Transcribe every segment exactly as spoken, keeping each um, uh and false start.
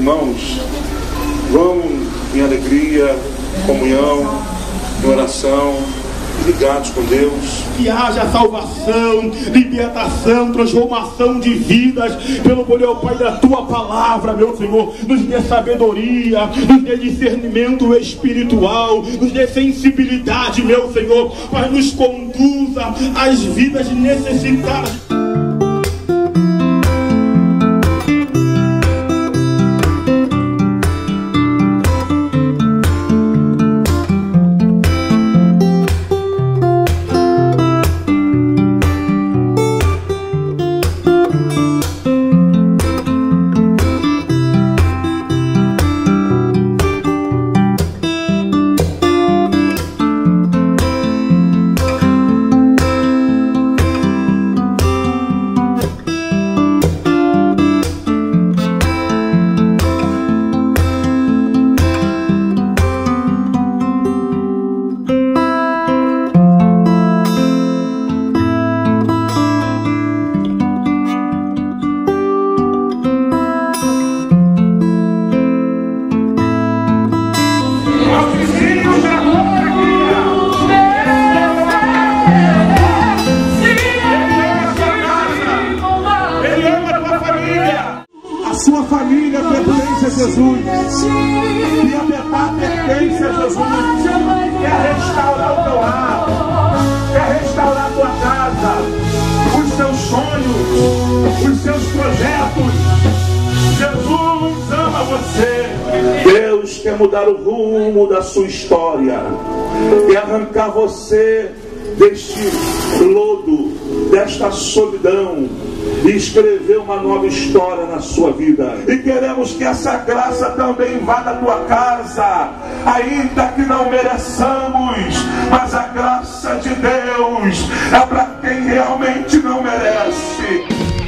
irmãos vão em alegria, comunhão, em oração, ligados com Deus. Que haja salvação, libertação, transformação de vidas pelo poder, ó Pai, da Tua palavra, meu Senhor. Nos dê sabedoria, nos dê discernimento espiritual, nos dê sensibilidade, meu Senhor, Pai, nos conduza às vidas necessitadas. Sua família pertence a Jesus. E a Betá pertence a Jesus. Quer restaurar o teu lar, quer restaurar a tua casa, os teus sonhos, os seus projetos. Jesus ama você. Deus quer mudar o rumo da sua história, quer arrancar você deste lodo, desta solidão, e escrever uma nova história na sua vida. E queremos que essa graça também vá da tua casa, ainda que não mereçamos, mas a graça de Deus é para quem realmente não merece.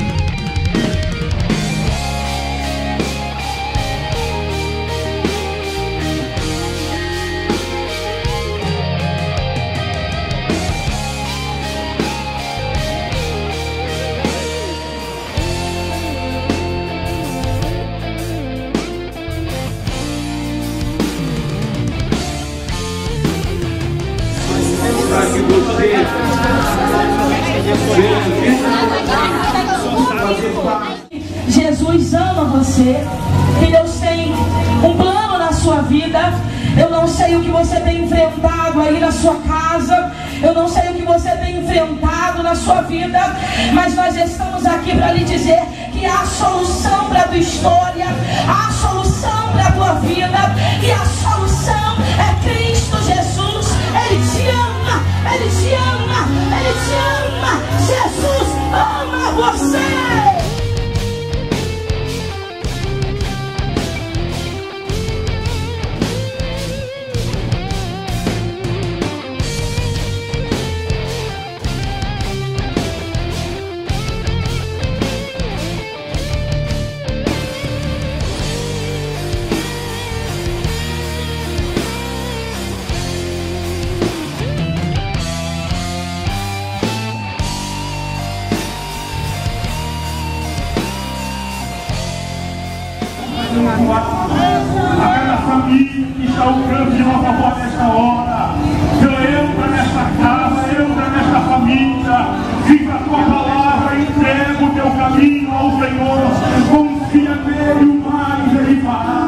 Jesus ama você, que Deus tem um plano na sua vida. Eu não sei o que você tem enfrentado aí na sua casa, eu não sei o que você tem enfrentado na sua vida, mas nós estamos aqui para lhe dizer que há solução para a tua história, há solução para a tua vida, e a solução é Cristo Jesus. Ele te ama, Ele te ama, Ele te ama. Jesus ama você. A cada família que está ao canto de nossa voz nesta hora, entra nesta casa, entra nesta família, viva a tua palavra, entrega o teu caminho ao Senhor, confia nele, o mais ele fará.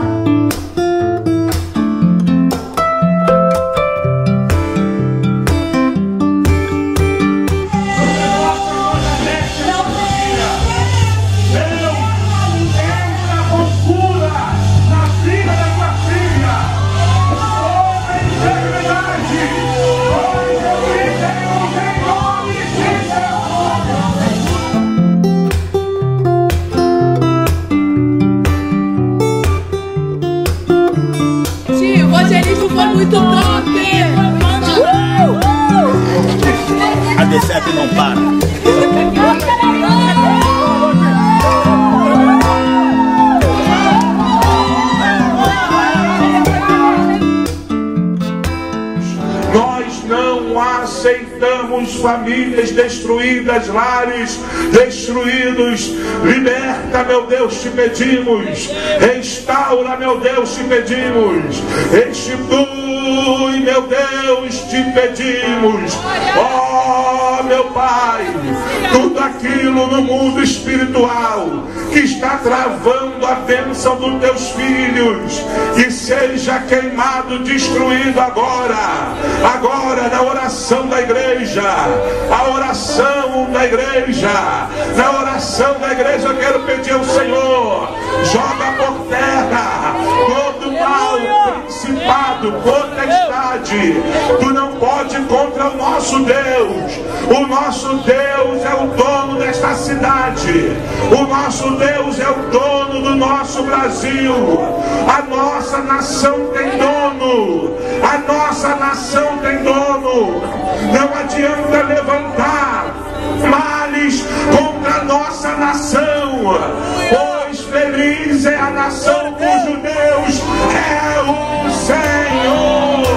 famílias destruídas, lares destruídos. Liberta, meu Deus, te pedimos. Restaura, meu Deus, te pedimos. Restitui, meu Deus, te pedimos. Ó, meu Pai, tudo aquilo no mundo espiritual que está travando a bênção dos teus filhos, que seja queimado, destruído agora. Agora, na oração da igreja, a oração da igreja, na oração da igreja, eu quero pedir ao Senhor: joga por terra todo mal, principado, potestade. Tu não pode contra o nosso Deus. O nosso Deus é o dono desta cidade. O nosso Deus é o dono do nosso Brasil. A nossa nação tem dono. A nossa nação tem dono. Não adianta levantar males contra a nossa nação, pois feliz é a nação cujo Deus é o Senhor.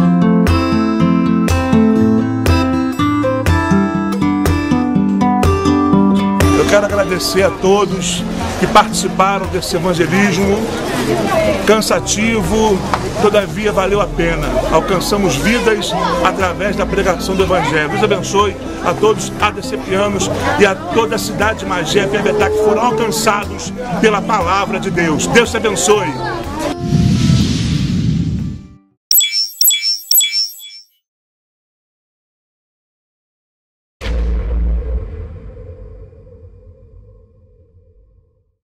Eu quero agradecer a todos que participaram desse evangelismo cansativo, todavia valeu a pena. Alcançamos vidas através da pregação do Evangelho. Deus abençoe a todos adecepianos e a toda a cidade de Magé e Piabetá que foram alcançados pela palavra de Deus. Deus te abençoe.